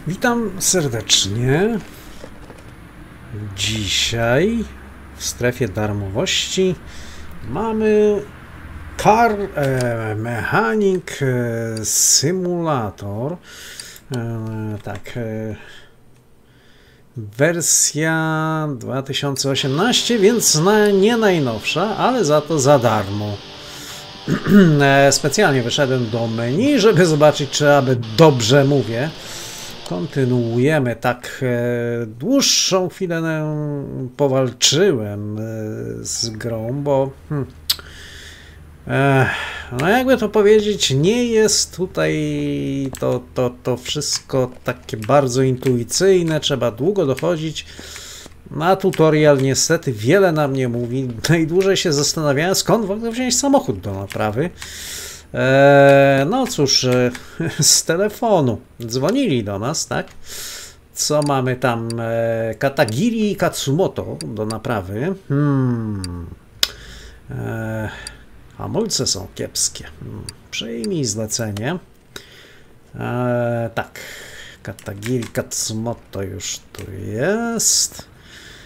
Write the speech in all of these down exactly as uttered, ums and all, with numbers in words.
Witam serdecznie. Dzisiaj w strefie darmowości mamy Car e, Mechanic e, Simulator. E, tak. E, wersja dwa tysiące osiemnaście, więc na, nie najnowsza, ale za to za darmo. e, specjalnie wyszedłem do menu, żeby zobaczyć, czy aby dobrze mówię. Kontynuujemy tak e, dłuższą chwilę e, powalczyłem e, z grą, bo hmm, e, no jakby to powiedzieć, nie jest tutaj to, to, to wszystko takie bardzo intuicyjne, trzeba długo dochodzić. Na tutorial niestety wiele nam nie mówi. Najdłużej się zastanawiałem, skąd w ogóle wziąć samochód do naprawy. Eee, no cóż, e, z telefonu dzwonili do nas, tak? Co mamy tam? E, Katagiri Katsumoto do naprawy. Hmm. E, hamulce są kiepskie. Hmm. Przyjmij zlecenie. E, tak. Katagiri Katsumoto już tu jest.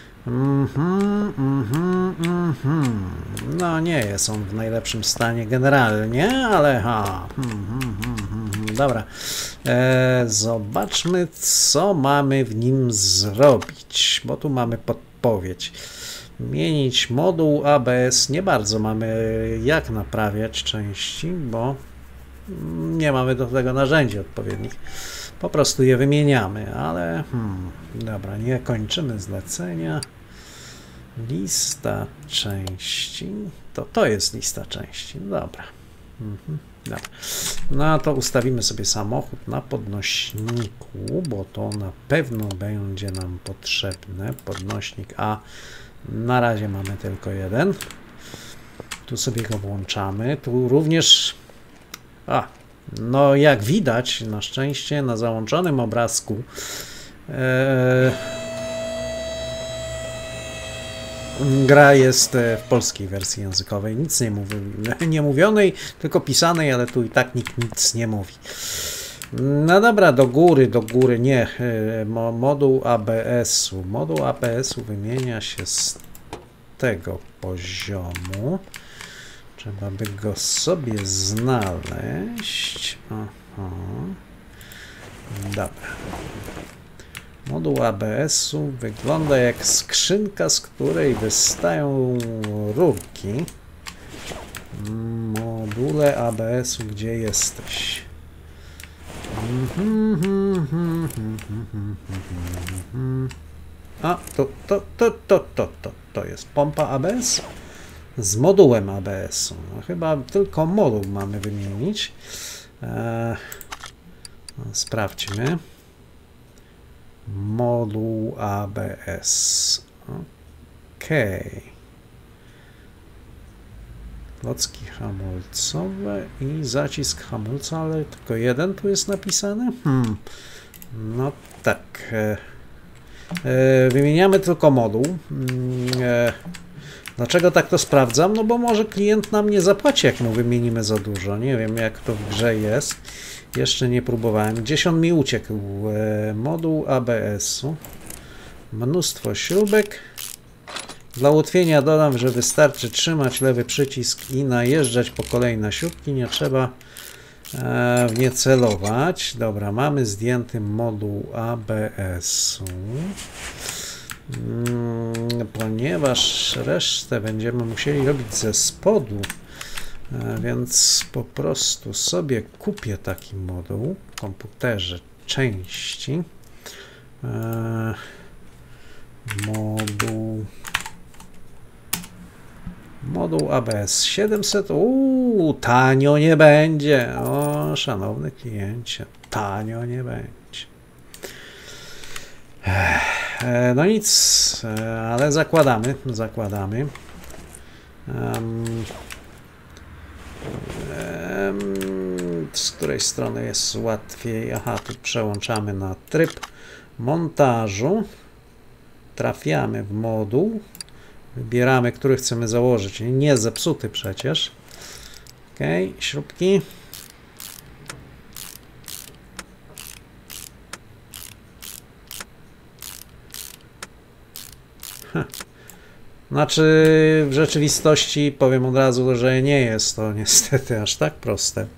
Mhm, mhm, mhm. No nie jest on w najlepszym stanie generalnie, ale ha. Mhm, mhm, mhm. Dobra. E, zobaczmy, co mamy w nim zrobić, bo tu mamy podpowiedź. Zmienić moduł A B S. Nie bardzo mamy jak naprawiać części, bo nie mamy do tego narzędzi odpowiednich. Po prostu je wymieniamy, ale hmm, dobra, nie kończymy zlecenia. Lista części. To to jest lista części. Dobra. Mhm, dobra. No to ustawimy sobie samochód na podnośniku, bo to na pewno będzie nam potrzebne. Podnośnik A. Na razie mamy tylko jeden. Tu sobie go włączamy. Tu również... A, no jak widać, na szczęście na załączonym obrazku e, gra jest w polskiej wersji językowej, nic nie mówi, nie mówionej, tylko pisanej, ale tu i tak nikt nic nie mówi. No dobra, do góry, do góry, nie, moduł A B S-u. Moduł A B S-u wymienia się z tego poziomu. Trzeba by go sobie znaleźć. Aha. Dobra. Moduł A B S-u wygląda jak skrzynka, z której wystają rurki. Module A B S-u, gdzie jesteś? A, to, to, to, to, to, to, to jest pompa A B S z modułem A B S-u. No, chyba tylko moduł mamy wymienić. Eee, no, sprawdźmy. Moduł A B S. OK. Klocki hamulcowe i zacisk hamulca, ale tylko jeden tu jest napisany. Hmm. No tak. E, e, wymieniamy tylko moduł. E, dlaczego tak to sprawdzam? No bo może klient nam nie zapłaci, jak mu wymienimy za dużo. Nie wiem, jak to w grze jest. Jeszcze nie próbowałem. Gdzieś on mi uciekł. E, moduł A B S-u. Mnóstwo śrubek. Dla ułatwienia dodam, że wystarczy trzymać lewy przycisk i najeżdżać po kolejne śrubki. Nie trzeba e, w nie celować. Dobra, mamy zdjęty moduł A B S-u. Hmm, ponieważ resztę będziemy musieli robić ze spodu, więc po prostu sobie kupię taki moduł w komputerze części. E, moduł moduł A B S siedemset. Uuu, tanio nie będzie. O, szanowny kliencie, tanio nie będzie. E, no nic, e, ale zakładamy, zakładamy. Um, z której strony jest łatwiej? Aha, tu przełączamy na tryb montażu, trafiamy w moduł, wybieramy, który chcemy założyć, nie zepsuty przecież. Ok, śrubki. Znaczy, w rzeczywistości powiem od razu, że nie jest to niestety aż tak proste.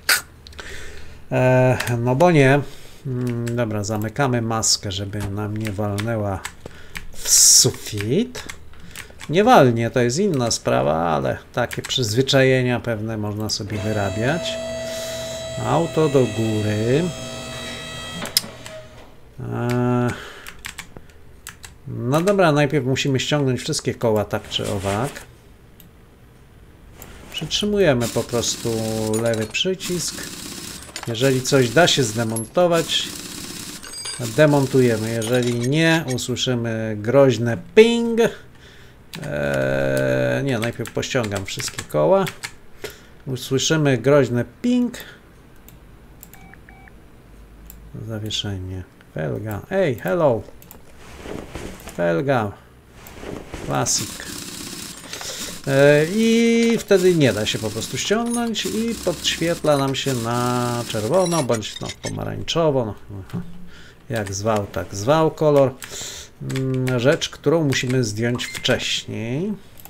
E, no bo nie. Dobra, zamykamy maskę, żeby nam nie walnęła w sufit. Nie walnie, to jest inna sprawa, ale takie przyzwyczajenia pewne można sobie wyrabiać. Auto do góry. E, no dobra, najpierw musimy ściągnąć wszystkie koła, tak czy owak. Przytrzymujemy po prostu lewy przycisk. Jeżeli coś da się zdemontować, demontujemy. Jeżeli nie, usłyszymy groźne ping. Eee, nie, najpierw pościągam wszystkie koła. Usłyszymy groźne ping. Zawieszenie. Felga. Ej, hello. Felga. Classic. I wtedy nie da się po prostu ściągnąć i podświetla nam się na czerwono bądź no, pomarańczowo. No, jak zwał, tak zwał kolor. Rzecz, którą musimy zdjąć wcześniej.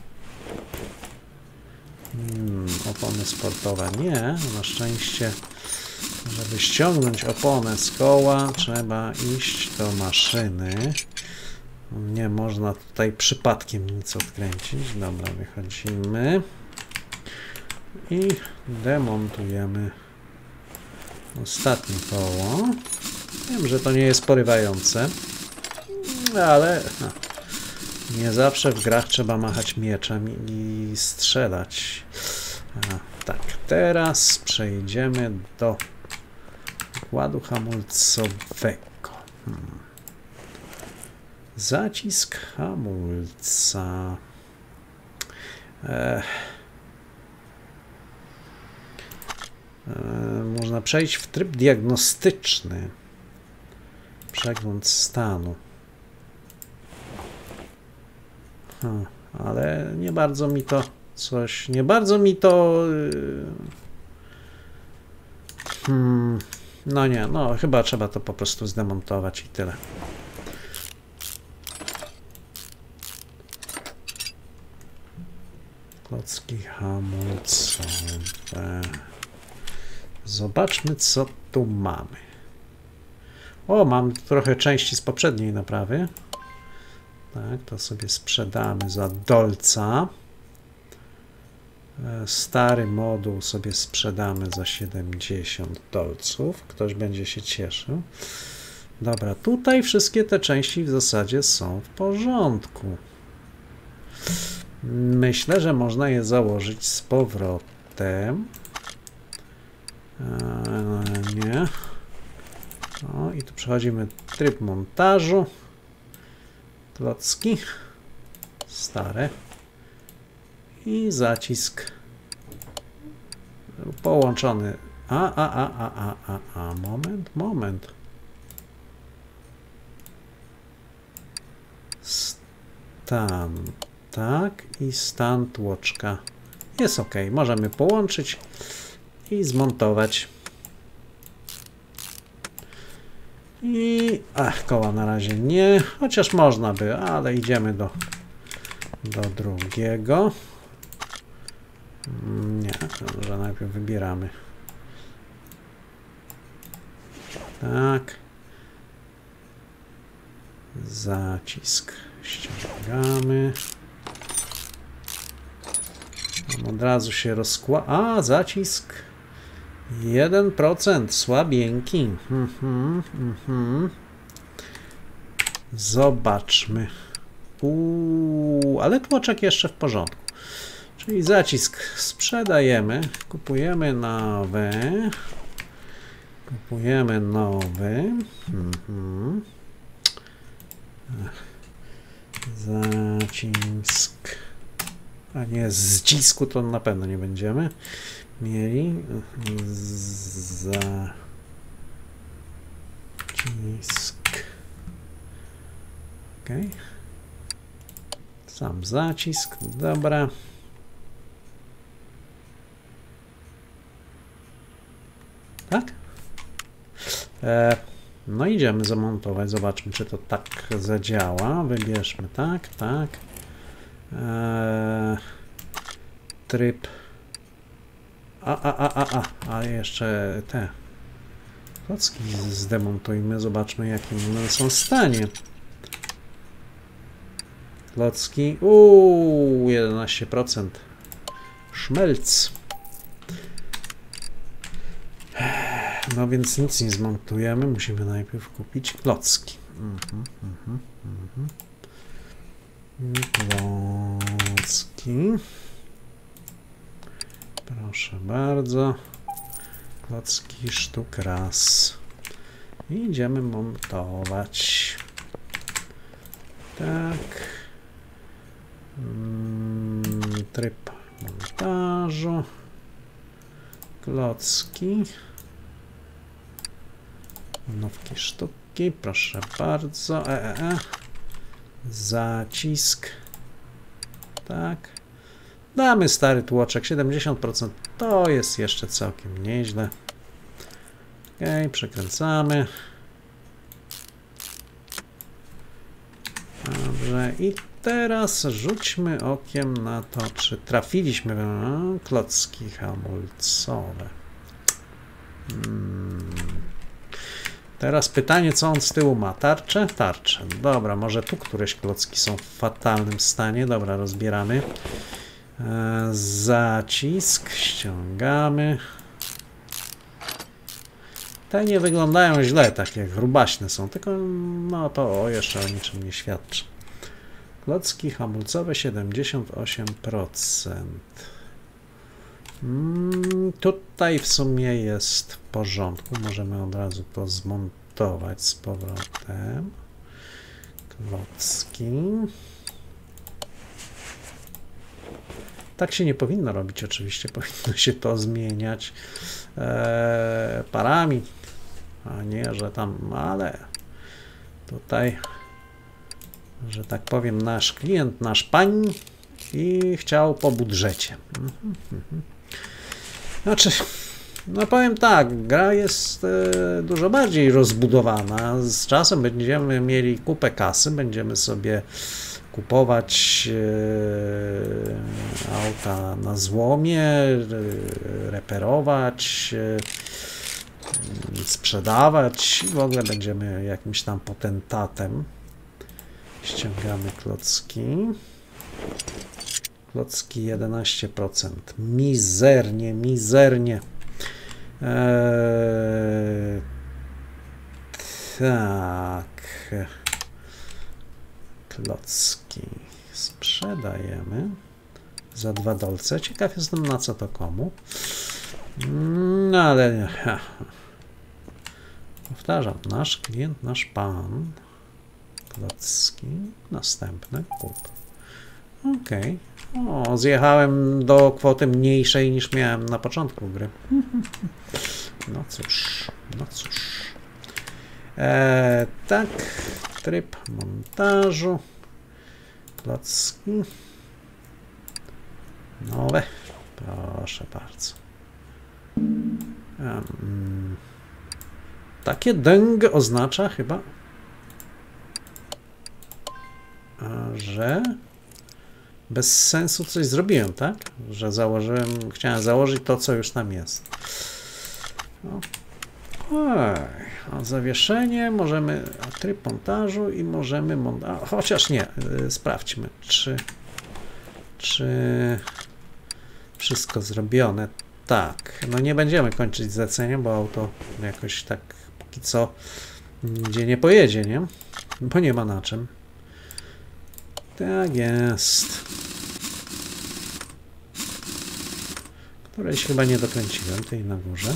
Hmm, opony sportowe nie. Na szczęście, żeby ściągnąć oponę z koła, trzeba iść do maszyny. Nie można tutaj przypadkiem nic odkręcić. Dobra, wychodzimy i demontujemy ostatnie koło. Wiem, że to nie jest porywające, ale nie zawsze w grach trzeba machać mieczem i strzelać. A, tak, teraz przejdziemy do układu hamulcowego. Hmm. Zacisk hamulca. E, e, można przejść w tryb diagnostyczny. Przegląd stanu. Hmm, ale nie bardzo mi to coś, nie bardzo mi to... Yy, hmm, no nie, no chyba trzeba to po prostu zdemontować i tyle. Klocki hamulcowe. Zobaczmy, co tu mamy. O, mam trochę części z poprzedniej naprawy. Tak, to sobie sprzedamy za dolca. Stary moduł sobie sprzedamy za siedemdziesiąt dolców. Ktoś będzie się cieszył. Dobra, tutaj wszystkie te części w zasadzie są w porządku. Myślę, że można je założyć z powrotem. Eee, nie. O, i tu przechodzimy tryb montażu. Klocki. Stare. I zacisk. Połączony. A, a, a, a, a, a, a. Moment, moment. Stan. Tak, i stan tłoczka jest ok. Możemy połączyć i zmontować. I ach, koła na razie nie, chociaż można by, ale idziemy do, do drugiego. Nie, może najpierw wybieramy. Tak. Zacisk ściągamy. Od razu się rozkłada. A, zacisk jeden procent, słabieńki. Mhm, mhm. Zobaczmy. Uuu, ale tłoczek jeszcze w porządku. Czyli zacisk sprzedajemy, kupujemy nowy. Kupujemy nowy. Mhm. Zacisk. A nie, zcisku to na pewno nie będziemy mieli. Zacisk. Ok. Sam zacisk. Dobra. Tak? E, No idziemy zamontować, zobaczmy, czy to tak zadziała. Wybierzmy tak, tak. Eee, tryb. A, a, a, a, a, a jeszcze te klocki zdemontujmy, zobaczmy, jakim one są w stanie. Klocki, uuu, jedenaście procent. Szmelc. No więc nic nie zmontujemy, musimy najpierw kupić klocki. Mhm, mhm, mhm. Klocki. Proszę bardzo. Klocki sztuk raz. I idziemy montować. Tak. Hmm, tryb montażu. Klocki. Nówki sztuki, proszę bardzo. E, e, e. Zacisk. Tak. Damy stary tłoczek, siedemdziesiąt procent. To jest jeszcze całkiem nieźle. Ok, przekręcamy. Dobrze, i teraz rzućmy okiem na to, czy trafiliśmy w klocki hamulcowe. Hmm. Teraz pytanie, co on z tyłu ma? Tarczę? Tarczę. Dobra, może tu któreś klocki są w fatalnym stanie. Dobra, rozbieramy. E, zacisk, ściągamy. Te nie wyglądają źle, tak jak grubaśne są, tylko no to o, jeszcze o niczym nie świadczy. Klocki hamulcowe siedemdziesiąt osiem procent. Hmm, tutaj w sumie jest w porządku. Możemy od razu to zmontować z powrotem. Klocki. Tak się nie powinno robić, oczywiście. Powinno się to zmieniać e, parami, a nie, że tam, ale tutaj, że tak powiem, nasz klient, nasz pań i chciał po budżecie. Znaczy, no powiem tak, gra jest e, dużo bardziej rozbudowana. Z czasem będziemy mieli kupę kasy, będziemy sobie kupować e, auta na złomie, e, reperować, e, sprzedawać i w ogóle będziemy jakimś tam potentatem. Ściągamy klocki. Klocki jedenaście procent. Mizernie, mizernie. Eee, tak. Klocki sprzedajemy za dwa dolce. Ciekaw jestem, na co to komu. No ale nie. Powtarzam, nasz klient, nasz pan. Klocki. Następne kup. Ok. O, zjechałem do kwoty mniejszej niż miałem na początku gry. No cóż, no cóż. E, tak, tryb montażu. Klocki. Nowe. Proszę bardzo. Um, takie dęg oznacza chyba, że bez sensu coś zrobiłem, tak? Że założyłem, chciałem założyć to, co już tam jest. No. Oj, a zawieszenie możemy, a tryb montażu i możemy montaż, chociaż nie, yy, sprawdźmy, czy, czy wszystko zrobione. Tak, no nie będziemy kończyć zlecenia, bo auto jakoś tak póki co nigdzie nie pojedzie, nie? Bo nie ma na czym. Tak jest. Którejś chyba nie dokręciłem, tej na górze.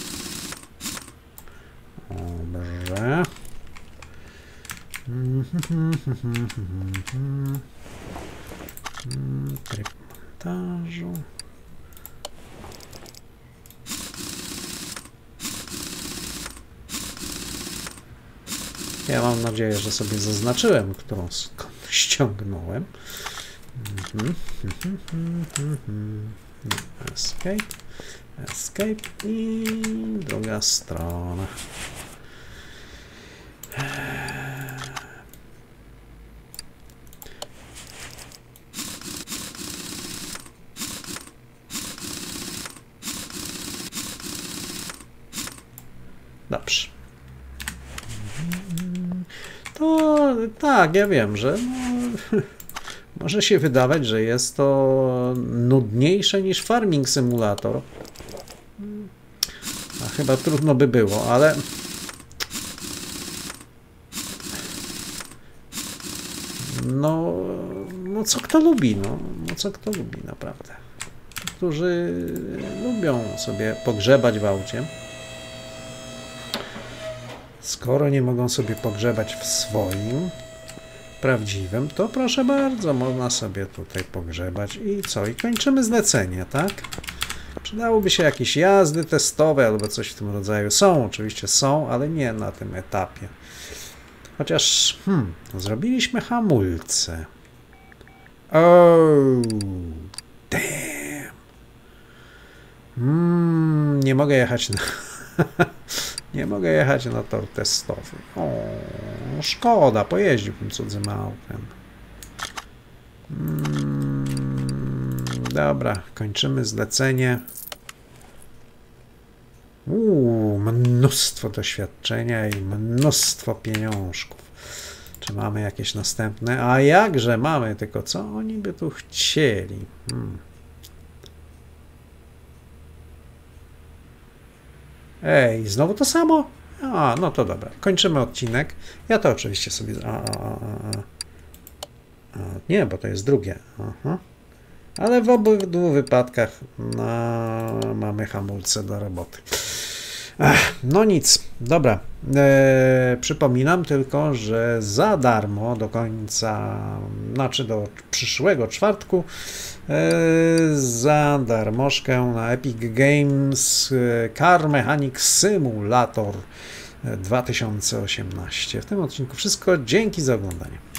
Dobrze. Tryb montażu. Ja mam nadzieję, że sobie zaznaczyłem, którą ściągnąłem. Escape. Escape i druga strona. Dobrze. To tak, ja wiem, że no, może się wydawać, że jest to nudniejsze niż Farming Simulator. A chyba trudno by było, ale no, no co kto lubi, no, no co kto lubi naprawdę. Którzy lubią sobie pogrzebać w aucie. Skoro nie mogą sobie pogrzebać w swoim prawdziwym, to proszę bardzo, można sobie tutaj pogrzebać i co? I kończymy zlecenie, tak? Przydałoby się jakieś jazdy testowe albo coś w tym rodzaju. Są, oczywiście są, ale nie na tym etapie. Chociaż, hmm, zrobiliśmy hamulce. Oh, damn. Mm, nie mogę jechać na... nie mogę jechać na tor testowy. O, szkoda, pojeździłbym cudzym autem. Mm, dobra, kończymy zlecenie. Uuu, mnóstwo doświadczenia i mnóstwo pieniążków. Czy mamy jakieś następne? A jakże mamy, tylko co oni by tu chcieli? Hmm. Ej, znowu to samo? A, no to dobra. Kończymy odcinek. Ja to oczywiście sobie... A, a, a, a. Nie, bo to jest drugie. Aha. Ale w obydwu wypadkach no, mamy hamulce do roboty. Ach, no nic, dobra. E, przypominam tylko, że za darmo do końca, znaczy do przyszłego czwartku, e, za darmożkę na Epic Games Car Mechanic Simulator dwa tysiące osiemnaście. W tym odcinku wszystko. Dzięki za oglądanie.